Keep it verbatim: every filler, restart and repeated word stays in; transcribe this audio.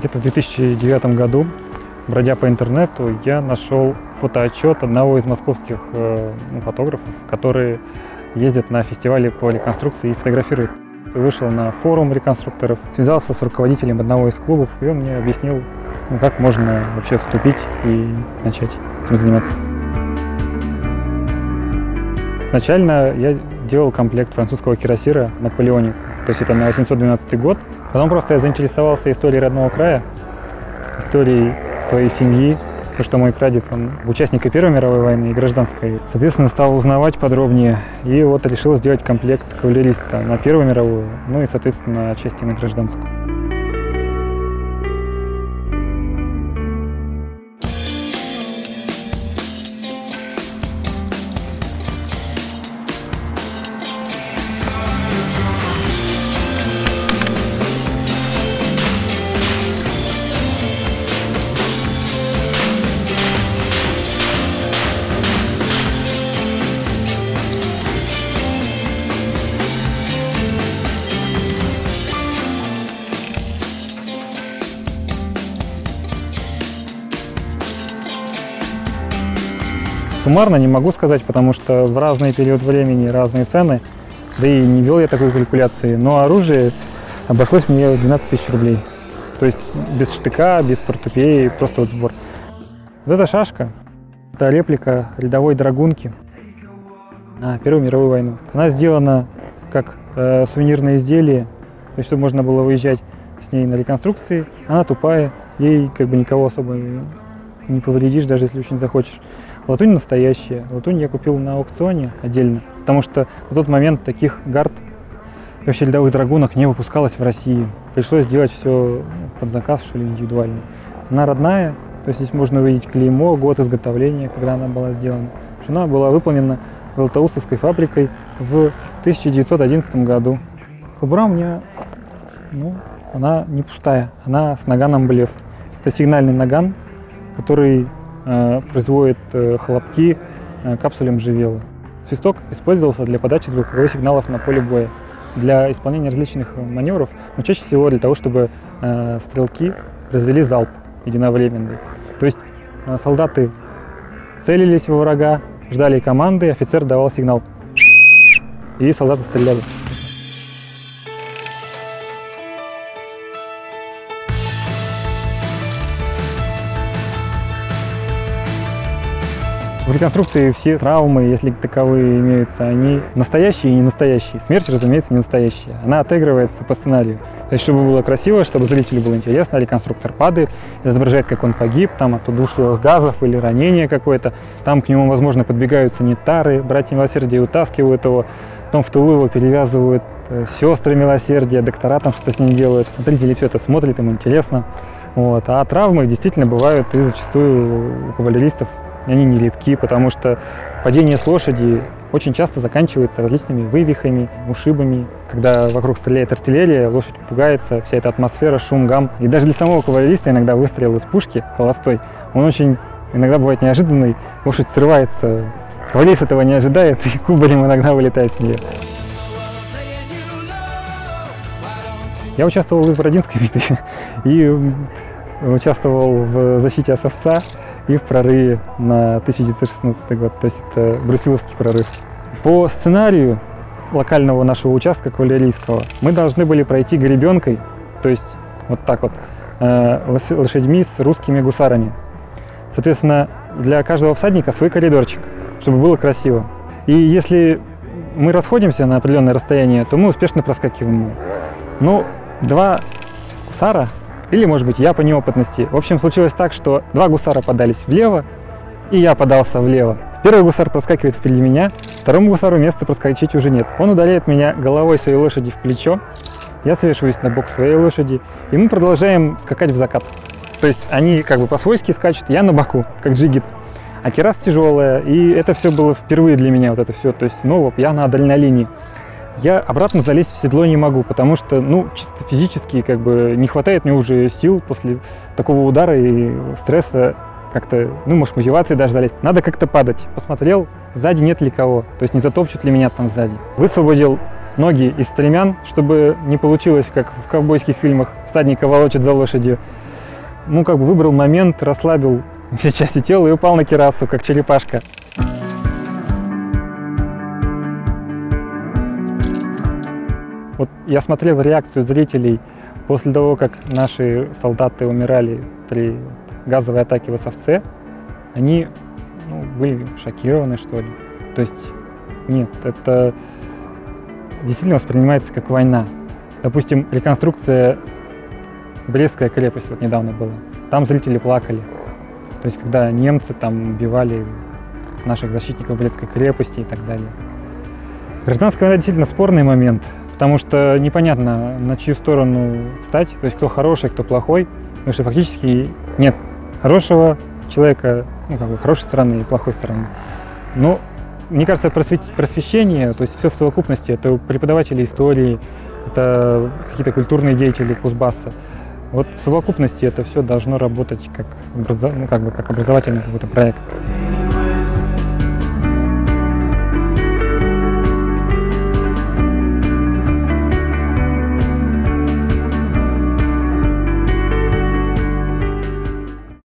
Где-то в две тысячи девятом году, бродя по интернету, я нашел фотоотчет одного из московских э, фотографов, которые ездят на фестивале по реконструкции и фотографируют. Вышел на форум реконструкторов, связался с руководителем одного из клубов, и он мне объяснил, ну, как можно вообще вступить и начать этим заниматься. Изначально я делал комплект французского кирасира «Наполеоник», то есть это на восемьсот двенадцатый год. Потом просто я заинтересовался историей родного края, историей своей семьи, потому что мой прадед, он участник и Первой мировой войны, и гражданской. Соответственно, стал узнавать подробнее, и вот решил сделать комплект кавалериста на Первую мировую, ну и, соответственно, отчасти на гражданскую. Суммарно не могу сказать, потому что в разный период времени разные цены, да и не вел я такой калькуляции, но оружие обошлось мне в двенадцать тысяч рублей. То есть без штыка, без портупеи, просто вот сбор. Вот эта шашка, это реплика рядовой драгунки на Первую мировую войну. Она сделана как э, сувенирное изделие, то есть чтобы можно было выезжать с ней на реконструкции. Она тупая, ей как бы никого особо не повредишь, даже если очень захочешь. Латунь настоящая. Латунь я купил на аукционе отдельно, потому что в тот момент таких гард и вообще рядовых драгунок не выпускалось в России. Пришлось делать все под заказ, что ли, индивидуально. Она родная, то есть здесь можно увидеть клеймо, год изготовления, когда она была сделана. Она была выполнена Златоустовской фабрикой в тысяча девятьсот одиннадцатом году. Кобура у меня, ну, она не пустая, она с наганом блеф. Это сигнальный наган, который э, производит э, хлопки э, капсулем живелы. Свисток использовался для подачи звуковых сигналов на поле боя, для исполнения различных маневров, но чаще всего для того, чтобы э, стрелки произвели залп единовременный. То есть э, солдаты целились во врага, ждали команды, офицер давал сигнал, и солдаты стреляли. В реконструкции все травмы, если таковые имеются, они настоящие и не настоящие. Смерть, разумеется, не настоящая. Она отыгрывается по сценарию. То есть, чтобы было красиво, чтобы зрителю было интересно, реконструктор падает, изображает, как он погиб, там от удушливых газов или ранения какое-то. Там к нему, возможно, подбегают санитары, братья милосердия утаскивают его. Потом в тылу его перевязывают сестры милосердия, доктора там что-то с ним делают. Зрители все это смотрят, им интересно. Вот. А травмы действительно бывают и зачастую у кавалеристов. Они не редки, потому что падение с лошади очень часто заканчивается различными вывихами, ушибами. Когда вокруг стреляет артиллерия, лошадь пугается, вся эта атмосфера, шум, гам. И даже для самого кавалериста иногда выстрел из пушки холостой, он очень иногда бывает неожиданный, лошадь срывается. Кавалерист этого не ожидает, и кубарем иногда вылетает с нее. Я участвовал в Бородинской битве и участвовал в защите Осовца и в прорыве на тысяча девятьсот шестнадцатый год, то есть это Брусиловский прорыв. По сценарию локального нашего участка кавалерийского мы должны были пройти гребенкой, то есть вот так вот, э, лошадьми с русскими гусарами. Соответственно, для каждого всадника свой коридорчик, чтобы было красиво. И если мы расходимся на определенное расстояние, то мы успешно проскакиваем его. Ну, два гусара, или, может быть, я по неопытности. В общем, случилось так, что два гусара подались влево, и я подался влево. Первый гусар проскакивает впереди меня, второму гусару места проскочить уже нет. Он ударяет меня головой своей лошади в плечо, я свешиваюсь на бок своей лошади, и мы продолжаем скакать в закат. То есть они как бы по-свойски скачут, я на боку, как джигит. А кирас тяжелая, и это все было впервые для меня, вот это все. То есть, ну, я на адреналине. Я обратно залезть в седло не могу, потому что, ну, чисто физически, как бы, не хватает мне уже сил после такого удара и стресса как-то, ну, может, мотивации даже залезть. Надо как-то падать. Посмотрел, сзади нет ли кого, то есть не затопчут ли меня там сзади. Высвободил ноги из стремян, чтобы не получилось, как в ковбойских фильмах, всадника волочат за лошадью. ну, как бы выбрал момент, расслабил все части тела и упал на кирасу, как черепашка. Вот я смотрел реакцию зрителей после того, как наши солдаты умирали при газовой атаке в эс эф цэ. Они, ну, были шокированы, что ли. То есть нет, это действительно воспринимается как война. Допустим, реконструкция Брестская крепость вот недавно была. Там зрители плакали. То есть когда немцы там убивали наших защитников Брестской крепости и так далее. Гражданская война действительно спорный момент, потому что непонятно, на чью сторону встать, то есть кто хороший, кто плохой, потому что фактически нет хорошего человека, ну, как бы хорошей стороны и плохой стороны. Но мне кажется, просвещение, то есть все в совокупности, это преподаватели истории, это какие-то культурные деятели Кузбасса. Вот в совокупности это все должно работать как, образов... ну, как бы, как образовательный какой-то проект.